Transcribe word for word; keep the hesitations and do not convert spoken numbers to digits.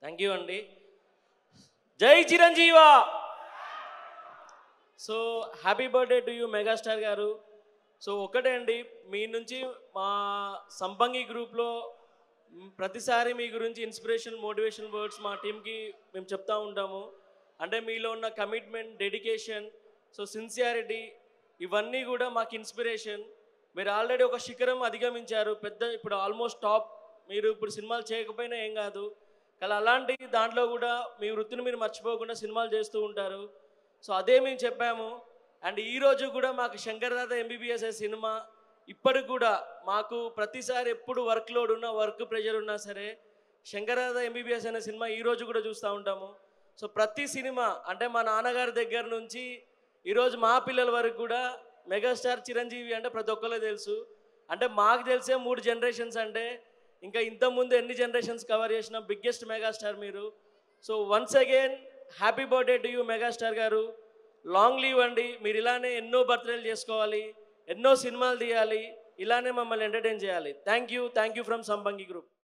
Thank you అండి. జై చిరంజీవా. So happy birthday to you megastar గారు. సో ఒకటే అండి, మీ నుంచి మా సంపంగి గ్రూప్లో ప్రతిసారి మీ గురించి ఇన్స్పిరేషన్ మోటివేషన్ వర్డ్స్ మా టీంకి మేము చెప్తూ ఉంటాము. అంటే మీలో ఉన్న కమిట్మెంట్, డెడికేషన్, సో సిన్సియారిటీ, ఇవన్నీ కూడా మాకు ఇన్స్పిరేషన్. మీరు ఆల్రెడీ ఒక శిఖరం అధిగమించారు, పెద్ద ఇప్పుడు ఆల్మోస్ట్ టాప్. మీరు ఇప్పుడు సినిమాలు చేయకపోయినా ఏం కాదు, కానీ అలాంటి దాంట్లో కూడా మీ వృత్తిని మీరు మర్చిపోకుండా సినిమాలు చేస్తూ ఉంటారు. సో అదే మేము చెప్పాము. అండ్ ఈరోజు కూడా మాకు శంకర్దాద ఎంబీబీఎస్ సినిమా ఇప్పటికి కూడా మాకు ప్రతిసారి ఎప్పుడు వర్క్ లోడ్ ఉన్నా, వర్క్ ప్రెషర్ ఉన్నా సరే శంకర్దాద ఎంబీబీఎస్ అనే సినిమా ఈరోజు కూడా చూస్తూ ఉంటాము. సో ప్రతి సినిమా అంటే మా నాన్నగారి దగ్గర నుంచి ఈరోజు మా పిల్లల వరకు కూడా మెగాస్టార్ చిరంజీవి అంటే ప్రతి ఒక్కరికి తెలుసు. అంటే మాకు తెలిసే మూడు జనరేషన్స్, అంటే ఇంకా ఇంతకుముందు ఎన్ని జనరేషన్స్ కవర్ చేసిన బిగ్గెస్ట్ మెగాస్టార్ మీరు. So once again happy birthday to you megastar గారు. లాంగ్ లీవ్ అండి. మీరు ఇలానే ఎన్నో బర్త్డేలు చేసుకోవాలి, ఎన్నో సినిమాలు తీయాలి, ఇలానే మమ్మల్ని ఎంటర్టైన్ చేయాలి. Thank you thank you from Sampangi group.